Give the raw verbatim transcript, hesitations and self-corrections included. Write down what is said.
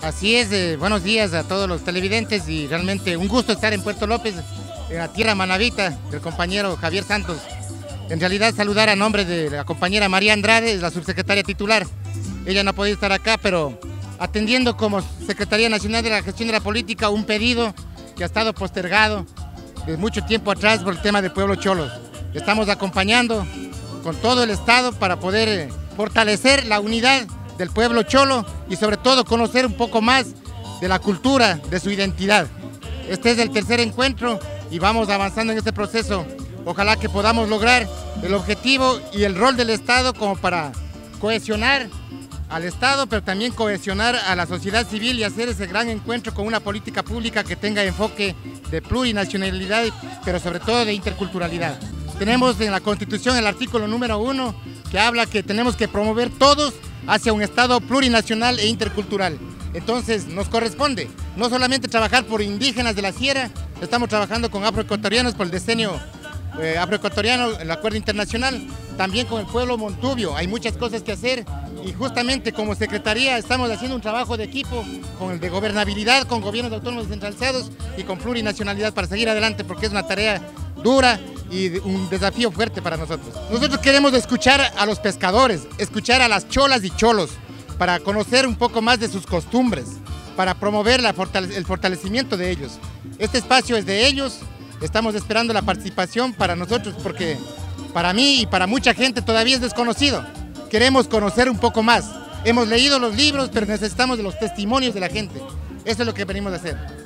Así es, eh, buenos días a todos los televidentes y realmente un gusto estar en Puerto López, en la tierra manabita del compañero Javier Santos. En realidad saludar a nombre de la compañera María Andrade, la subsecretaria titular. Ella no ha podido estar acá, pero atendiendo como Secretaría Nacional de la Gestión de la Política un pedido que ha estado postergado de mucho tiempo atrás por el tema del pueblo cholos. Estamos acompañando con todo el Estado para poder eh, fortalecer la unidad del pueblo cholo y sobre todo conocer un poco más de la cultura, de su identidad. Este es el tercer encuentro y vamos avanzando en este proceso. Ojalá que podamos lograr el objetivo y el rol del Estado como para cohesionar al Estado, pero también cohesionar a la sociedad civil y hacer ese gran encuentro con una política pública que tenga enfoque de plurinacionalidad, pero sobre todo de interculturalidad. Tenemos en la Constitución el artículo número uno que habla que tenemos que promover todos hacia un Estado plurinacional e intercultural. Entonces nos corresponde no solamente trabajar por indígenas de la sierra, estamos trabajando con afroecuatorianos por el decenio eh, afroecuatoriano, el acuerdo internacional, también con el pueblo montubio. Hay muchas cosas que hacer y justamente como Secretaría estamos haciendo un trabajo de equipo con el de gobernabilidad, con gobiernos autónomos descentralizados y con plurinacionalidad para seguir adelante, porque es una tarea dura y un desafío fuerte para nosotros. Nosotros queremos escuchar a los pescadores, escuchar a las cholas y cholos, para conocer un poco más de sus costumbres, para promover la fortale- el fortalecimiento de ellos. Este espacio es de ellos, estamos esperando la participación para nosotros, porque para mí y para mucha gente todavía es desconocido. Queremos conocer un poco más. Hemos leído los libros, pero necesitamos de los testimonios de la gente. Eso es lo que venimos a hacer.